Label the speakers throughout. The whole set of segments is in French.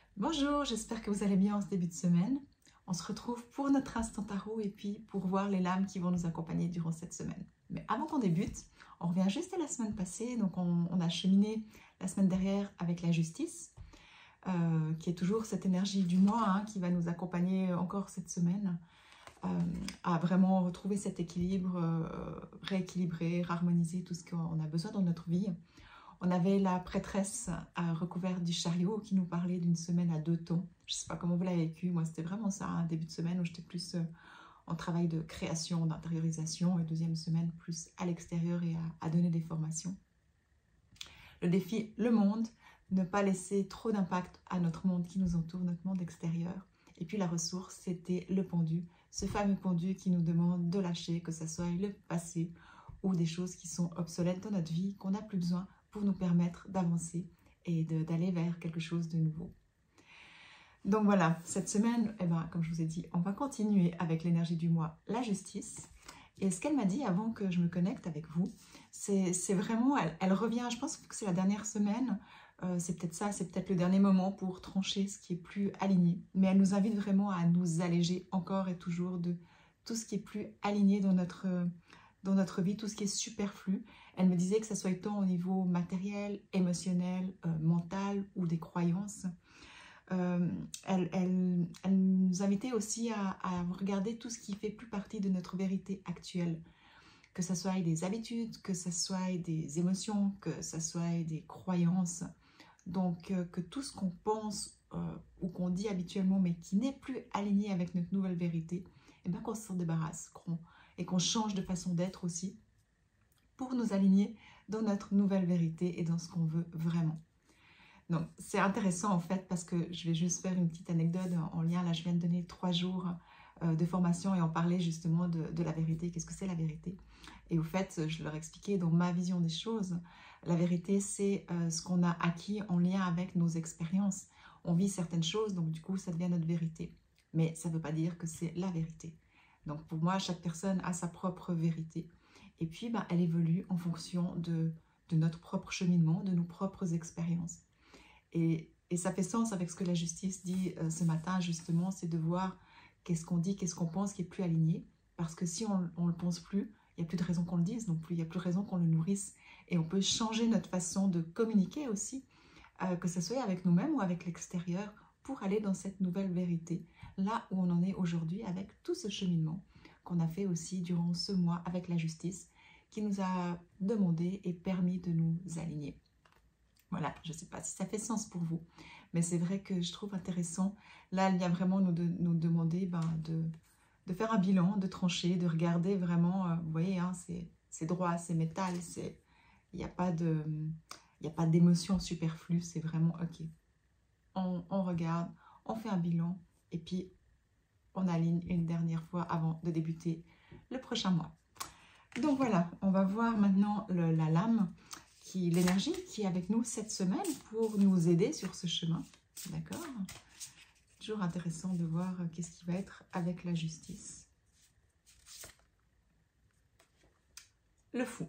Speaker 1: Bonjour, j'espère que vous allez bien en ce début de semaine. On se retrouve pour notre instant tarot et puis pour voir les lames qui vont nous accompagner durant cette semaine. Mais avant qu'on débute, on revient juste à la semaine passée. Donc on a cheminé la semaine dernière avec la justice, qui est toujours cette énergie du mois qui va nous accompagner encore cette semaine, à vraiment retrouver cet équilibre, rééquilibrer, harmoniser tout ce qu'on a besoin dans notre vie. On avait la prêtresse recouverte du chariot qui nous parlait d'une semaine à deux tons. Je ne sais pas comment vous l'avez vécu, moi c'était vraiment ça, un début de semaine où j'étais plus en travail de création, d'intériorisation, et deuxième semaine plus à l'extérieur et à donner des formations. Le défi, le monde, ne pas laisser trop d'impact à notre monde qui nous entoure, notre monde extérieur. Et puis la ressource, c'était le pendu, ce fameux pendu qui nous demande de lâcher, que ce soit le passé ou des choses qui sont obsolètes dans notre vie, qu'on n'a plus besoin, pour nous permettre d'avancer et d'aller vers quelque chose de nouveau. Donc voilà, cette semaine, comme je vous ai dit, on va continuer avec l'énergie du mois, la justice. Et ce qu'elle m'a dit avant que je me connecte avec vous, c'est vraiment, elle revient, je pense que c'est la dernière semaine, c'est peut-être ça, c'est peut-être le dernier moment pour trancher ce qui est plus aligné. Mais elle nous invite vraiment à nous alléger encore et toujours de tout ce qui est plus aligné dans notre vie, tout ce qui est superflu. Elle me disait que ça soit tant au niveau matériel, émotionnel, mental ou des croyances. Elle nous invitait aussi à regarder tout ce qui fait plus partie de notre vérité actuelle. Que ce soit des habitudes, que ce soit des émotions, que ce soit des croyances. Donc que tout ce qu'on pense ou qu'on dit habituellement mais qui n'est plus aligné avec notre nouvelle vérité, qu'on s'en débarrasse et qu'on change de façon d'être aussi pour nous aligner dans notre nouvelle vérité et dans ce qu'on veut vraiment. Donc c'est intéressant en fait parce que je vais juste faire une petite anecdote en lien. Là je viens de donner 3 jours de formation et en parler justement de la vérité. Qu'est-ce que c'est la vérité? Et au fait je leur expliquais dans ma vision des choses, la vérité c'est ce qu'on a acquis en lien avec nos expériences. On vit certaines choses donc du coup ça devient notre vérité. Mais ça ne veut pas dire que c'est la vérité. Donc pour moi chaque personne a sa propre vérité. Et puis elle évolue en fonction de notre propre cheminement, de nos propres expériences. Et ça fait sens avec ce que la justice dit ce matin, justement, c'est de voir qu'est-ce qu'on dit, qu'est-ce qu'on pense qui est plus aligné. Parce que si on ne le pense plus, il n'y a plus de raison qu'on le dise non plus, il n'y a plus de raison qu'on le nourrisse. Et on peut changer notre façon de communiquer aussi, que ce soit avec nous-mêmes ou avec l'extérieur, pour aller dans cette nouvelle vérité, là où on en est aujourd'hui avec tout ce cheminement qu'on a fait aussi durant ce mois avec la justice, qui nous a demandé et permis de nous aligner. Voilà, je ne sais pas si ça fait sens pour vous, mais c'est vrai que je trouve intéressant. Là, elle vient vraiment nous demander de faire un bilan, de trancher, de regarder vraiment, vous voyez, c'est droit, c'est métal, il n'y a pas d'émotion superflue, c'est vraiment ok. On regarde, on fait un bilan, et puis on aligne une dernière fois avant de débuter le prochain mois. Donc voilà, on va voir maintenant la lame, l'énergie qui est avec nous cette semaine pour nous aider sur ce chemin. D'accord? Toujours intéressant de voir qu'est-ce qui va être avec la justice. Le fou.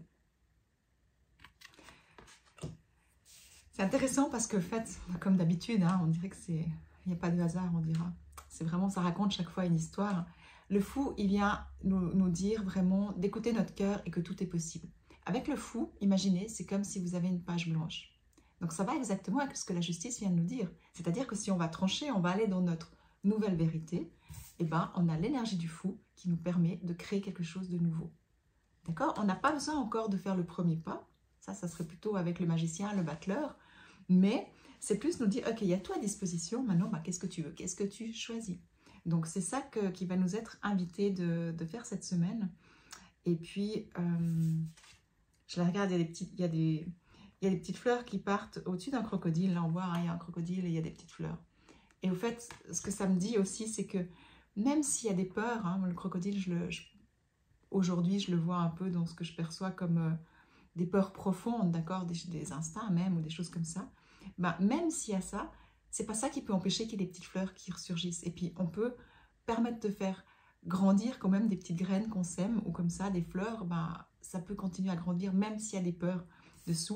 Speaker 1: C'est intéressant parce que, en fait, comme d'habitude, on dirait que il n'y a pas de hasard, on dira. C'est vraiment, ça raconte chaque fois une histoire. Le fou, il vient nous dire vraiment d'écouter notre cœur et que tout est possible. Avec le fou, imaginez, c'est comme si vous avez une page blanche. Donc ça va exactement avec ce que la justice vient de nous dire. C'est-à-dire que si on va trancher, on va aller dans notre nouvelle vérité, on a l'énergie du fou qui nous permet de créer quelque chose de nouveau. D'accord? On n'a pas besoin encore de faire le premier pas. Ça serait plutôt avec le magicien, le battleur. Mais c'est plus nous dire, ok, il y a tout à disposition, maintenant, qu'est-ce que tu veux? Qu'est-ce que tu choisis? Donc c'est ça qui va nous être invité de faire cette semaine. Et puis, je la regarde, il y a des petites fleurs qui partent au-dessus d'un crocodile. Là, on voit, il y a un crocodile et il y a des petites fleurs. Et au fait, ce que ça me dit aussi, c'est que même s'il y a des peurs, le crocodile, aujourd'hui, je le vois un peu dans ce que je perçois comme des peurs profondes, d'accord, des instincts même, ou des choses comme ça. Même s'il y a ça, c'est pas ça qui peut empêcher qu'il y ait des petites fleurs qui ressurgissent. Et puis, on peut permettre de faire grandir quand même des petites graines qu'on sème, ou comme ça, des fleurs, ça peut continuer à grandir, même s'il y a des peurs dessous.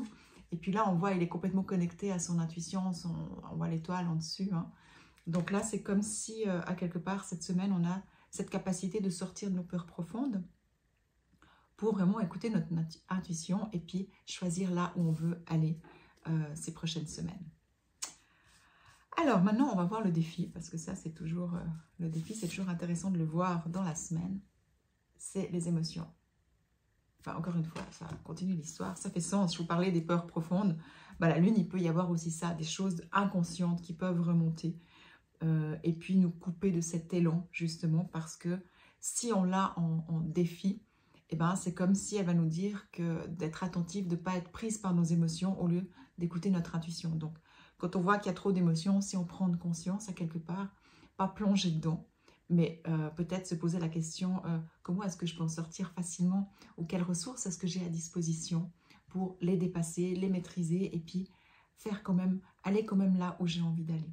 Speaker 1: Et puis là, on voit, il est complètement connecté à son intuition, on voit l'étoile en dessus. Hein. Donc là, c'est comme si, à quelque part, cette semaine, on a cette capacité de sortir de nos peurs profondes pour vraiment écouter notre intuition et puis choisir là où on veut aller ces prochaines semaines. Alors maintenant, on va voir le défi, parce que ça, c'est toujours, le défi, c'est toujours intéressant de le voir dans la semaine. C'est les émotions. Enfin, encore une fois, ça continue l'histoire, ça fait sens. Je vous parlais des peurs profondes. Bah, la lune, il peut y avoir aussi ça, des choses inconscientes qui peuvent remonter. Et puis nous couper de cet élan, justement, parce que si on l'a en défi, eh ben, c'est comme si elle va nous dire que d'être attentive, de ne pas être prise par nos émotions au lieu d'écouter notre intuition. Donc, quand on voit qu'il y a trop d'émotions, si on prend conscience à quelque part, pas plonger dedans, mais peut-être se poser la question, comment est-ce que je peux en sortir facilement, ou quelles ressources est-ce que j'ai à disposition pour les dépasser, les maîtriser, et puis faire quand même, aller quand même là où j'ai envie d'aller.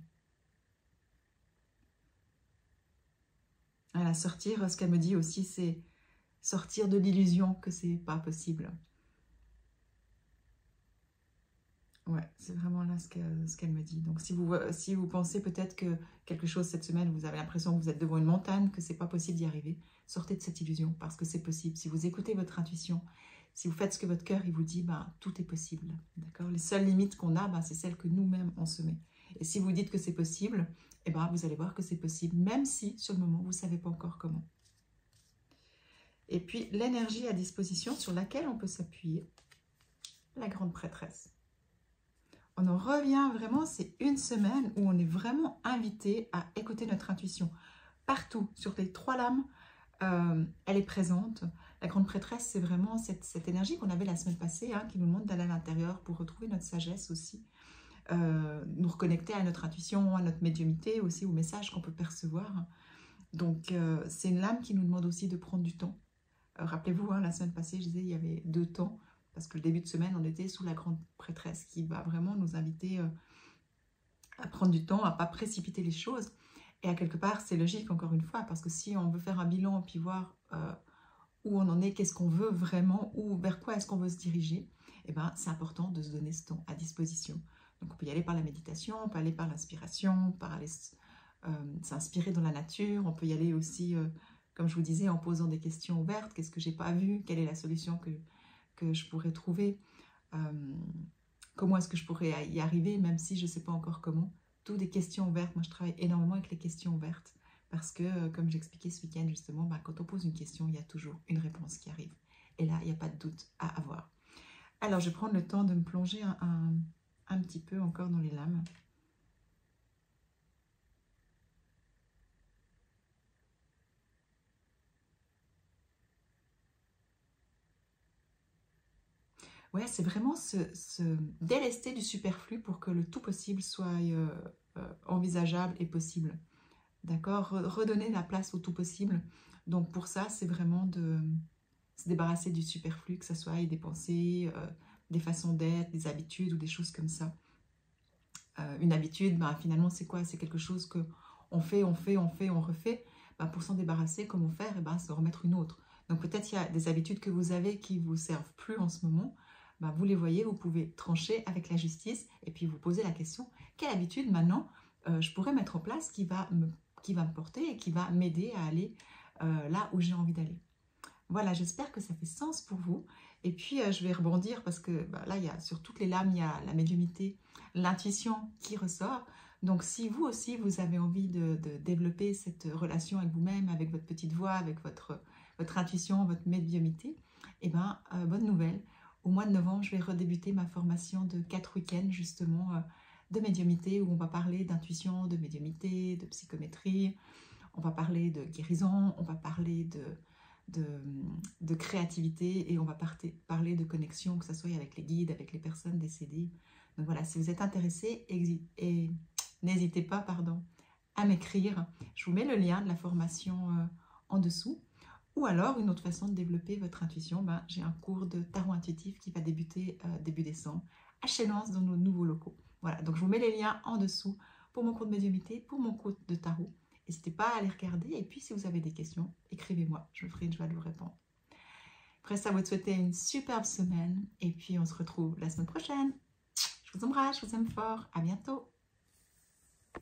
Speaker 1: Voilà, sortir, ce qu'elle me dit aussi, c'est sortir de l'illusion que c'est pas possible. Ouais, c'est vraiment là ce qu'elle me dit. Donc si vous pensez peut-être que quelque chose cette semaine, vous avez l'impression que vous êtes devant une montagne, que c'est pas possible d'y arriver, sortez de cette illusion parce que c'est possible. Si vous écoutez votre intuition, si vous faites ce que votre cœur il vous dit, ben, tout est possible. D'accord? Les seules limites qu'on a, ben, c'est celles que nous-mêmes on se met. Et si vous dites que c'est possible, eh ben, vous allez voir que c'est possible, même si sur le moment vous ne savez pas encore comment. Et puis l'énergie à disposition sur laquelle on peut s'appuyer, la grande prêtresse. On en revient vraiment, c'est une semaine où on est vraiment invité à écouter notre intuition. Partout, sur les 3 lames, elle est présente. La grande prêtresse, c'est vraiment cette énergie qu'on avait la semaine passée, hein, qui nous demande d'aller à l'intérieur pour retrouver notre sagesse aussi. Nous reconnecter à notre intuition, à notre médiumnité aussi, aux messages qu'on peut percevoir. Donc, c'est une lame qui nous demande aussi de prendre du temps. Rappelez-vous, hein, la semaine passée, je disais, il y avait 2 temps. Parce que le début de semaine, on était sous la grande prêtresse qui va vraiment nous inviter à prendre du temps, à ne pas précipiter les choses. Et à quelque part, c'est logique, encore une fois, parce que si on veut faire un bilan et puis voir où on en est, qu'est-ce qu'on veut vraiment, ou vers quoi est-ce qu'on veut se diriger, eh ben, c'est important de se donner ce temps à disposition. Donc on peut y aller par la méditation, on peut aller par l'inspiration, par aller s'inspirer dans la nature, on peut y aller aussi, comme je vous disais, en posant des questions ouvertes. Qu'est-ce que j'ai pas vu? Quelle est la solution que je pourrais trouver, comment est-ce que je pourrais y arriver, même si je ne sais pas encore comment. Toutes des questions ouvertes. Moi, je travaille énormément avec les questions ouvertes parce que, comme j'expliquais ce week-end, justement, bah, quand on pose une question, il y a toujours une réponse qui arrive. Et là, il n'y a pas de doute à avoir. Alors, je vais prendre le temps de me plonger un petit peu encore dans les lames. Ouais, c'est vraiment se délester du superflu pour que le tout possible soit envisageable et possible. D'accord? Redonner la place au tout possible. Donc pour ça, c'est vraiment de se débarrasser du superflu, que ce soit des pensées, des façons d'être, des habitudes ou des choses comme ça. Une habitude, ben, finalement, c'est quoi? C'est quelque chose que on fait, on refait. Ben, pour s'en débarrasser, comment faire? Et ben, c'est remettre une autre. Donc peut-être il y a des habitudes que vous avez qui ne vous servent plus en ce moment. Ben, vous les voyez, vous pouvez trancher avec la justice et puis vous poser la question, quelle habitude maintenant je pourrais mettre en place qui va me porter et qui va m'aider à aller là où j'ai envie d'aller. Voilà, j'espère que ça fait sens pour vous. Et puis, je vais rebondir parce que bah, là, sur toutes les lames, il y a la médiumnité, l'intuition qui ressort. Donc, si vous aussi, vous avez envie de développer cette relation avec vous-même, avec votre petite voix, avec votre intuition, votre médiumnité, eh bien, bonne nouvelle. Au mois de novembre, je vais redébuter ma formation de 4 week-ends, justement, de médiumnité, où on va parler d'intuition, de médiumnité, de psychométrie. On va parler de guérison, on va parler de créativité et on va parler de connexion, que ce soit avec les guides, avec les personnes décédées. Donc voilà, si vous êtes intéressé, n'hésitez pas à m'écrire. Je vous mets le lien de la formation en dessous. Ou alors, une autre façon de développer votre intuition, ben, j'ai un cours de tarot intuitif qui va débuter début décembre à Chénance dans nos nouveaux locaux. Voilà, donc je vous mets les liens en dessous pour mon cours de médiumnité, pour mon cours de tarot. N'hésitez pas à les regarder. Et puis, si vous avez des questions, écrivez-moi. Je me ferai une joie de vous répondre. Après ça, vous souhaitez une superbe semaine. Et puis, on se retrouve la semaine prochaine. Je vous embrasse, je vous aime fort. À bientôt.